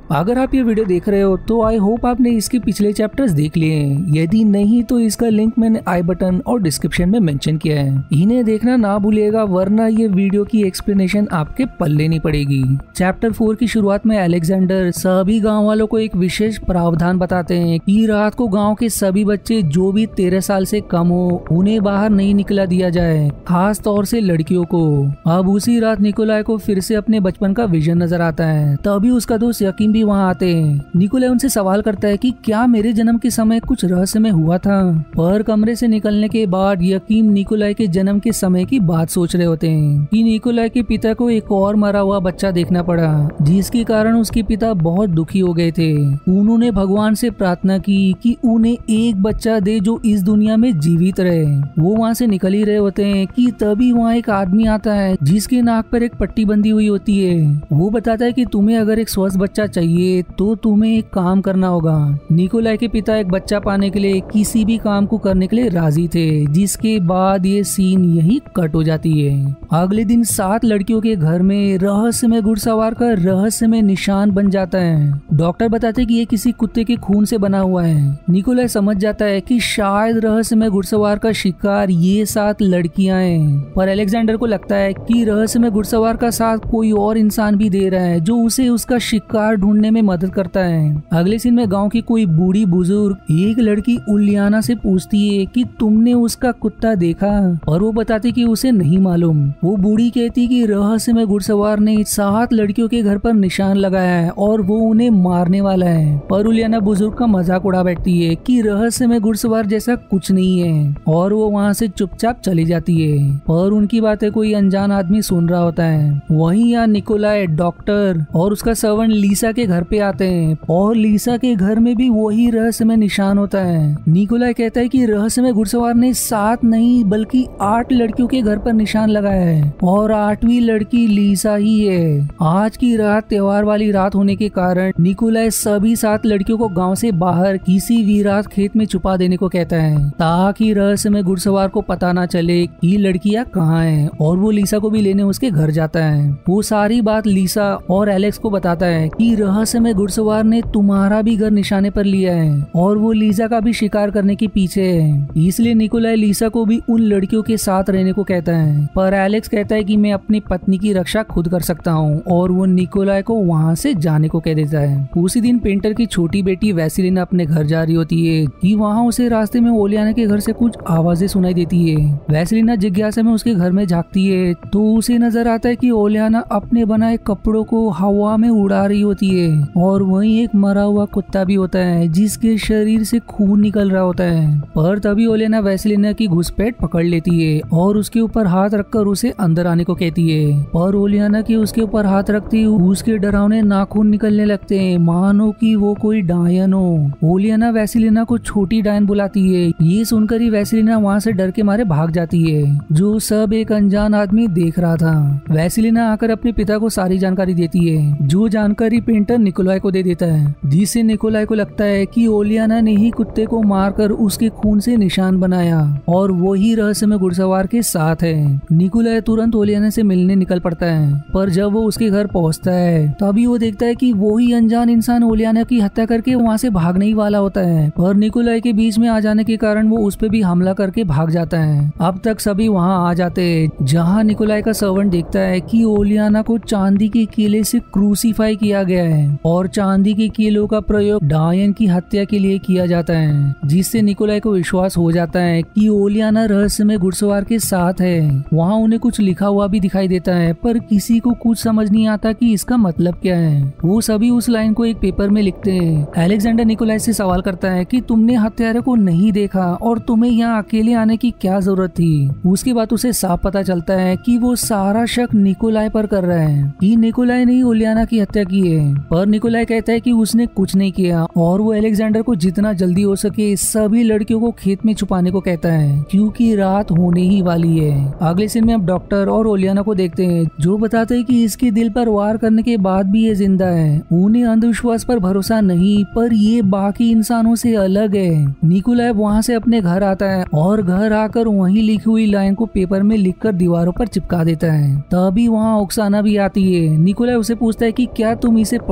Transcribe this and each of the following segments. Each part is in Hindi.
अगर आप ये वीडियो देख रहे हो तो आई होप आपने इसके पिछले चैप्टर्स देख लिए हैं। यदि नहीं तो इसका लिंक मैंने आई बटन और डिस्क्रिप्शन में मेंशन किया है, इन्हें देखना ना भूलिएगा, वरना ये वीडियो की एक्सप्लेनेशन आपके पल्ले नहीं पड़ेगी। चैप्टर 4 की शुरुआत में अलेक्जेंडर सभी गाँव वालों को एक विशेष प्रावधान बताते हैं कि रात को गाँव के सभी बच्चे जो भी 13 साल से कम हो उन्हें बाहर नहीं निकला दिया जाए, खास तौर से लड़कियों को। अब उसी रात निकोलाई को फिर से अपने बचपन का विजन नजर आता है। तभी उसका दोस्त यकीम भी वहाँ आते हैं। निकोलाई उनसे सवाल करता है कि क्या मेरे जन्म के समय कुछ रहस्यमय हुआ था, पर कमरे से निकलने के बाद यकीम निकोलाई के जन्म के समय की बात सोच रहे होते हैं कि निकोलाई के पिता को एक और मरा हुआ बच्चा देखना पड़ा, जिसके कारण उसके पिता बहुत दुखी हो गए थे। उन्होंने भगवान से प्रार्थना की कि उन्हें एक बच्चा दे जो इस दुनिया में जीवित रहे। वो वहाँ से निकल ही रहे होते हैं कि तभी वहाँ एक आदमी आता है जिसके नाक पर एक पट्टी बंधी हुई होती है। वो बताता है कि तुम्हें अगर एक स्वस्थ बच्चा चाहिए तो तुम्हें एक काम करना होगा। निकोलाई के पिता एक बच्चा पाने के लिए किसी भी काम को करने के लिए राजी थे, जिसके बाद ये सीन यही कट हो जाती है। अगले दिन 7 लड़कियों के घर में रहस्यमय घुड़सवार का रहस्यमय निशान बन जाता है। डॉक्टर बताते कि ये किसी कुत्ते के खून से बना हुआ है। निकोलाई समझ जाता है कि शायद रहस्यमय घुड़सवार का शिकार ये 7 लड़कियां हैं, पर अलेक्जेंडर को लगता है कि रहस्यमय घुड़सवार का साथ कोई और इंसान भी दे रहा है जो उसे उसका शिकार ढूंढने में मदद करता है। अगले सीन में गांव की कोई बूढ़ी बुजुर्ग एक लड़की उलियाना से पूछती है कि तुमने उसका कुत्ता देखा, और वो बताती कि उसे नहीं मालूम। वो बूढ़ी कहती कि रहस्यमय घुड़सवार ने 7 लड़कियों के घर पर निशान लगाया है और वो उन्हें मारने वाला है। पर उलियाना बुजुर्ग का मजाक उड़ा बैठती है कि रहस्यमय घुड़सवार जैसा कुछ नहीं है, और वो वहाँ से चुपचाप चली जाती है। पर उनकी बातें कोई अनजान आदमी सुन रहा होता है। वहीं यहाँ निकोलाई, डॉक्टर और उसका सर्वेंट लीसा के घर पे आते हैं, और लीसा के घर में भी वही रहस्यमय निशान होता है। निकोलाई कहता है कि रहस्यमय घुड़सवार ने 7 नहीं बल्कि 8 लड़कियों के घर पर निशान लगाया है, और 8वीं लड़की लीसा ही है। आज की रात त्योहार वाली रात होने के कारण निकोलाई सभी 7 लड़कियों को गाँव से बाहर किसी वीरात खेत में छुपा देने को कहता है, ताकि रहस्यमय घुड़सवार को पता ना चले कि लड़कियां कहाँ हैं, और वो लीसा को भी लेने उसके घर जाता है। वो सारी बात लीसा और एलेक्स को बताता है कि रहस्यमय घुड़सवार ने तुम्हारा भी घर निशाने पर लिया है, और वो लीसा का भी शिकार करने के पीछे है। इसलिए निकोलाई लीसा को भी उन लड़कियों के साथ रहने को कहता है, पर एलेक्स कहता है कि मैं अपनी पत्नी की रक्षा खुद कर सकता हूँ, और वो निकोलाई को वहाँ से जाने को कह देता है। उसी दिन पेंटर की छोटी बेटी वैसिलिना अपने घर जा रही होती है कि वहाँ उसे रास्ते में ओलियाना के घर से कुछ आवाजें सुनाई देती है। वैसिलिना जिज्ञासा में उसके घर में झांकती है तो उसे नजर आता है कि ओलियाना अपने बनाए कपड़ों को हवा में उड़ा रही होती है, और वहीं एक मरा हुआ कुत्ता भी होता है जिसके शरीर से खून निकल रहा होता है। पर तभी ओलियाना वैसिलिना की घुसपैठ पकड़ लेती है और उसके ऊपर हाथ रखकर उसे अंदर आने को कहती है। पर ओलियाना की उसके ऊपर हाथ रखती उसके डरावने नाखून निकलने लगते हैं, मानो कि वो कोई डायन हो। ओलियाना वैसिलिना को छोटी डायन बुलाती है। ये सुनकर ही वैसिलिना वहाँ से डर के मारे भाग जाती है, जो सब एक अनजान आदमी देख रहा था। वैसिलिना आकर अपने पिता को सारी जानकारी देती है, जो जानकारी पेंटर निकोलाई को दे देता है, जिससे निकोलाई को लगता है कि ओलियाना ने ही कुत्ते को मारकर उसके खून से निशान बनाया, और वो ही रहस्यमय घुड़सवार के साथ है। निकोलाई तुरंत ओलियाना से मिलने निकल पड़ता है, पर जब वो उसके घर पहुँचता है तभी वो देखता है कि वो ही अनजान इंसान ओलियाना की हत्या करके वहाँ से भागने ही वाला होता है। पर निकोलाई के बीच में आ जाने के कारण वो उस पे भी हमला करके भाग जाता है। अब तक सभी वहाँ आ जाते हैं, जहाँ निकोलाई का सर्वेंट देखता है कि ओलियाना को चांदी के केले से क्रूसीफाई किया गया है, और चांदी के केलों का प्रयोग डायन की हत्या के लिए किया जाता है, जिससे निकोलाई को विश्वास हो जाता है कि ओलियाना रहस्यमय घुड़सवार के साथ है। वहाँ उन्हें कुछ लिखा हुआ भी दिखाई देता है, पर किसी को कुछ समझ नहीं आता कि इसका मतलब क्या है। वो सभी उस लाइन को एक पेपर में लिखते हैं। अलेक्जेंडर निकोलाई से सवाल करता है कि तुमने हत्यारे को नहीं देखा और तुम्हें यहाँ अकेले आने की क्या जरूरत थी। उसके बाद उसे साफ पता चलता है कि वो सारा शक निकोलाई पर कर रहा है कि निकोलाई ने ओलियाना की हत्या की है। पर निकोलाई कहता है कि उसने कुछ नहीं किया, और वो अलेक्जेंडर को जितना जल्दी हो सके सभी लड़कियों को खेत में छुपाने को कहता है, क्योंकि रात होने ही वाली है। अगले सीन में अब डॉक्टर और ओलियाना को देखते हैं, जो बताते हैं कि इसके दिल पर वार करने के बाद भी ये जिंदा है। उन्हें अंधविश्वास पर भरोसा नहीं, पर ये बाकी इंसानों से अलग है। निकोलाई वहाँ से अपने घर आता है और घर आकर वहीं लिखी हुई लाइन को पेपर में लिखकर दीवारों पर चिपका देता है। तभी वहाँ ओक्साना भी आती है। निकोलाई उसे पूछता है कि क्या तुम इसे पढ़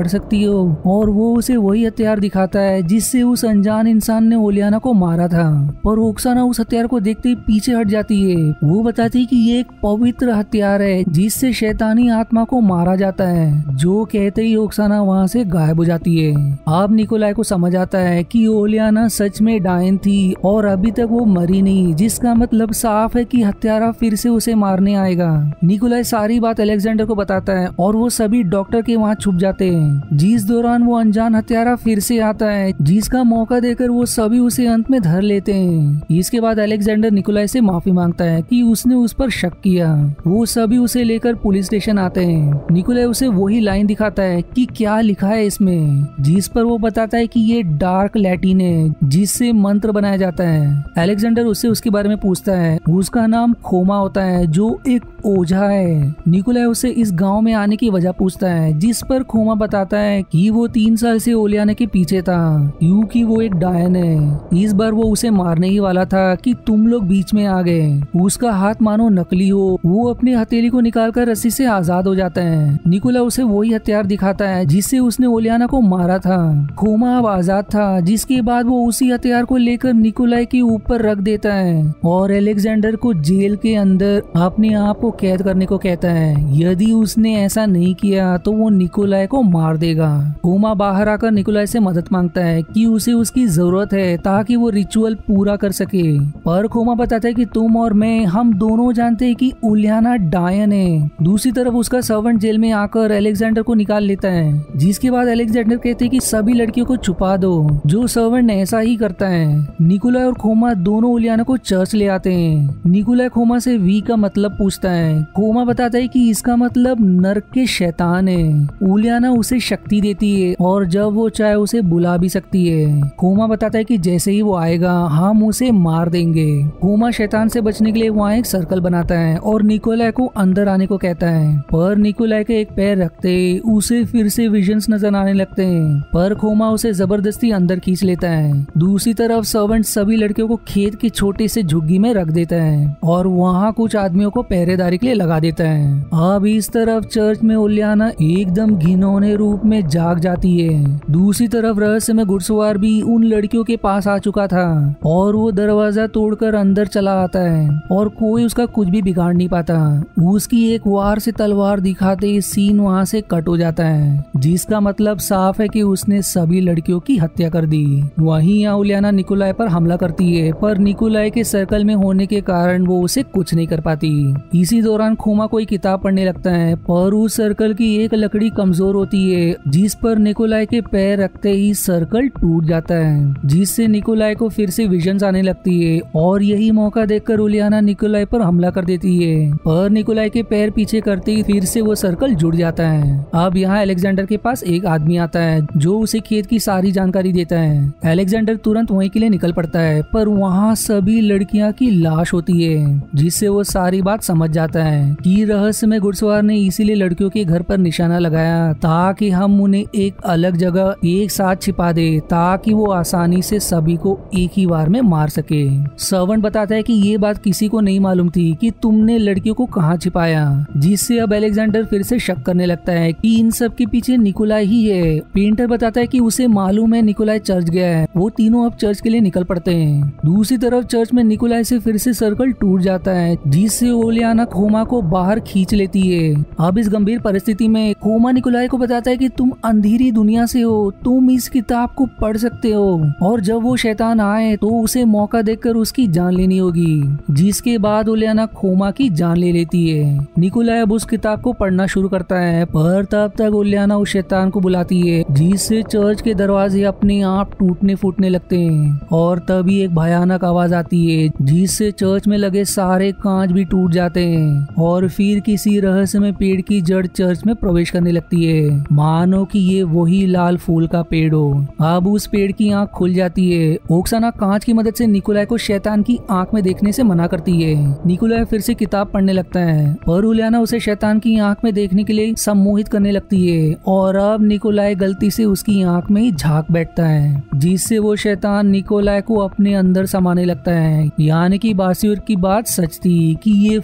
पढ़ सकती हो, और वो उसे वही हथियार दिखाता है जिससे उस अनजान इंसान ने ओलियाना को मारा था। पर ओक्साना उस हथियार को देखते ही पीछे हट जाती है। वो बताती है कि ये एक पवित्र हथियार है जिससे शैतानी आत्मा को मारा जाता है। जो कहते ही ओक्साना वहाँ से गायब हो जाती है। अब निकोलाई को समझ आता है कि ओलियाना सच में डायन थी और अभी तक वो मरी नहीं, जिसका मतलब साफ है कि हत्यारा फिर से उसे मारने आएगा। निकोलाई सारी बात अलेक्जेंडर को बताता है और वो सभी डॉक्टर के वहाँ छुप जाते हैं। जिस दौरान वो अनजान हत्यारा फिर से आता है, जिसका मौका देकर वो सभी उसे अंत में धर लेते हैं। इसके बाद अलेक्जेंडर निकोलाई से माफी मांगता है कि उसने उस पर शक किया। वो सभी उसे लेकर पुलिस स्टेशन आते हैं। निकोलाई उसे वही लाइन दिखाता है कि क्या लिखा है इसमें, जिस पर वो बताता है कि ये डार्क लैटिन है जिससे मंत्र बनाया जाता है। अलेक्जेंडर उससे उसके बारे में पूछता है। उसका नाम खोमा होता है जो एक ओझा है। निकोलाई उससे इस गांव में आने की वजह पूछता है, जिस पर खोमा बताता है कि वो 3 साल से ओलियाना के पीछे था क्योंकि वो एक डायन है। इस बार वो उसे मारने ही वाला था कि तुम लोग बीच में आ गए। उसका हाथ मानो नकली हो। वो अपनी हथेली को निकालकर रस्सी से आजाद हो जाता है। निकोलाई उसे वही हथियार दिखाता है जिससे उसने ओलियाना को मारा था। खोमा अब आजाद था, जिसके बाद वो उसी हथियार को लेकर निकोलाई के ऊपर रख देता है और अलेक्जेंडर को जेल के अंदर अपने आप को कैद करने को कहता है। यदि उसने ऐसा नहीं किया तो वो निकोलाई को मार देगा। खोमा बाहर आकर निकोलाई से मदद मांगता है कि उसे उसकी जरूरत है ताकि वो रिचुअल पूरा कर सके। पर खोमा बताता है कि तुम और मैं, हम दोनों जानते हैं कि ओलियाना डायन है। दूसरी तरफ उसका सर्वेंट जेल में आकर अलेक्जेंडर को निकाल लेता है, जिसके बाद अलेक्जेंडर कहते हैं कि सभी लड़कियों को छुपा दो। जो सर्वेंट ऐसा ही करता है। निकोलाई और खोमा दोनों ओलियाना को चर्च ले आते हैं। निकोलाई खोमा से वी का मतलब पूछता है। खोमा बताता है कि इसका मतलब नर्क के शैतान है। ओलियाना उसे शक्ति देती है और जब वो चाहे उसे बुला भी सकती है। खोमा बताता है कि जैसे ही वो आएगा हम उसे मार देंगे। खोमा शैतान से बचने के लिए वहाँ एक सर्कल बनाता है और निकोलाई को अंदर आने को कहता है। पर निकोलाई के एक पैर रखते उसे फिर से विजन्स नजर आने लगते हैं। पर खोमा उसे जबरदस्ती अंदर खींच लेता है। दूसरी तरफ सर्वेंट सभी लड़कियों को खेत की छोटी से झुग्गी में रख देता है और वहाँ कुछ आदमियों को पहरेदारी के लिए लगा देता है। अब इस तरफ चर्च में ओलियाना एकदम घिनौने रूप में जाग जाती है। दूसरी तरफ रहस्य में घुड़सवार भी उन लड़कियों के पास आ चुका था और वो दरवाजा तोड़कर अंदर चला आता है और कोई उसका कुछ भी बिगाड़ नहीं पाता। उसकी एक वार से तलवार दिखाते सीन वहाँ से कट हो जाता है, जिसका मतलब साफ है कि उसने सभी लड़कियों की हत्या कर दी। वहीं यहाँ ओलियाना निकोलाई पर हमला करती है, पर निकोलाई के सर्कल में होने के कारण वो उसे कुछ नहीं कर पाती। इसी दौरान खोमा कोई किताब पढ़ने लगता है, पर उस सर्कल की एक लकड़ी कमजोर होती है, जिस पर निकोलाई के पैर रखते ही सर्कल टूट जाता है, जिससे निकोलाई को फिर से विजन्स आने लगती है और यही मौका देखकर ओलियाना निकोलाई पर हमला कर देती है। पर निकोलाई के पैर पीछे करते ही फिर से वो सर्कल जुड़ जाता है। अब यहाँ अलेक्जेंडर के पास एक आदमी आता है जो उसे खेत की सारी जानकारी देता है। अलेक्जेंडर तुरंत वहीं के लिए निकल पड़ता है, पर वहाँ सभी लड़कियां की लाश होती है, जिससे वो सारी बात समझ जाता है कि रहस्य में घुड़सवार ने इसीलिए लड़कियों के घर पर निशाना लगाया ताकि हम उन्हें एक अलग जगह एक साथ छिपा दे, ताकि वो आसानी से सभी को एक ही बार में मार सके। सर्वेंट बताता है कि ये बात किसी को नहीं मालूम थी कि तुमने लड़कियों को कहाँ छिपाया, जिससे अब अलेक्जेंडर फिर से शक करने लगता है कि इन सब के पीछे निकोलाई ही है। पेंटर बताता है कि उसे मालूम है निकोलाई चर्च गया है। वो तीनों अब चर्च के लिए निकल पड़ते हैं। दूसरी तरफ चर्च में निकोलाई से फिर से सर्कल टूट जाता है, जिससे ओलियाना खोमा को बाहर खींच लेती है। अब इस गंभीर परिस्थिति में खोमा निकोलाई को बताता है कि तुम अंधेरी दुनिया से हो, तुम इस किताब को पढ़ सकते हो और जब वो शैतान आए तो उसे मौका देखकर उसकी जान लेनी होगी, जिसके बाद ओलियाना खोमा की जान ले लेती है। निकोलाई अब उस किताब को पढ़ना शुरू करता है, पर तब तक ओलियाना उस शैतान को बुलाती है, जिससे चर्च के दरवाजे अपने आप टूटने फूटने लगते हैं और तभी एक भयानक आवाज आती है, जिससे चर्च में लगे सारे कांच भी टूट जाते हैं और फिर किसी रहस्य में पेड़ की जड़ चर्च में प्रवेश करने लगती है, मानो कि ये वही लाल फूल का पेड़ हो। अब उस पेड़ की आंख खुल जाती है। ओक्साना कांच की मदद से निकोलाई को शैतान की आंख में देखने से मना करती है। निकोलाई फिर से किताब पढ़ने लगता है, पर ओलियाना उसे शैतान की आंख में देखने के लिए सम्मोहित करने लगती है और अब निकोलाई गलती से उसकी आंख में ही झांक बैठता है, जिससे वो शैतान निकोलाई को अपने अंदर समाने लगता है। यानी कि बासीर की बात सच थी कि ये फूल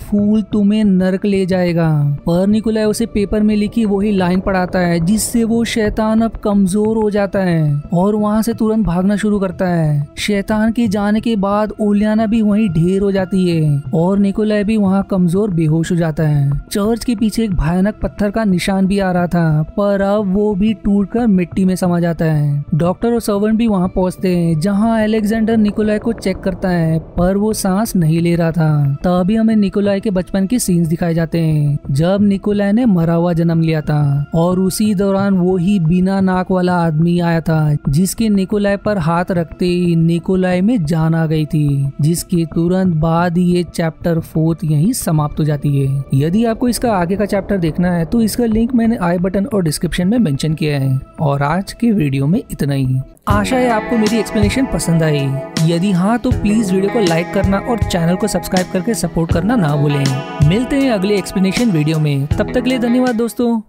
तुम्हें नरक ले जाएगा। पर निकोलाई उसे पेपर में लिखी वही लाइन पढ़ाता है जिससे वो शैतान अब कमजोर हो जाता है और वहाँ से तुरंत भागना शुरू करता है। शैतान के जाने के बाद ओलियाना भी वहीं ढेर हो जाती है और निकोलाई भी वहाँ कमजोर बेहोश हो जाता है। चर्च के पीछे एक भयानक पत्थर का निशान भी आ रहा था पर अब वो भी टूटकर मिट्टी में समा जाता है। डॉक्टर और सर्वेंट भी वहाँ पहुँचते हैं जहाँ अलेक्जेंडर निकोलाई को चेक करता है पर वो सांस नहीं ले रहा था। तभी हमें निकोलाई के बचपन के सीन्स दिखाए जाते हैं जब निकोलाई ने मरा हुआ जन्म लिया था और उसी दौरान वो ही बिना नाक वाला आदमी आया था जिसके निकोलाई पर हाथ रखते ही निकोलाई में जान आ गई थी, जिसके तुरंत बाद ये चैप्टर 4 यहीं समाप्त हो जाती है। यदि आपको इसका आगे का चैप्टर देखना है तो इसका लिंक मैंने आई बटन और डिस्क्रिप्शन में मेंशन किया है। और आज के वीडियो में इतना ही। आशा है आपको मेरी एक्सप्लेनेशन पसंद आई। यदि हाँ तो प्लीज वीडियो को लाइक करना और चैनल को सब्सक्राइब करके सपोर्ट करना ना भूलें। मिलते हैं अगले एक्सप्लेनेशन वीडियो में, तब तक के लिए धन्यवाद दोस्तों।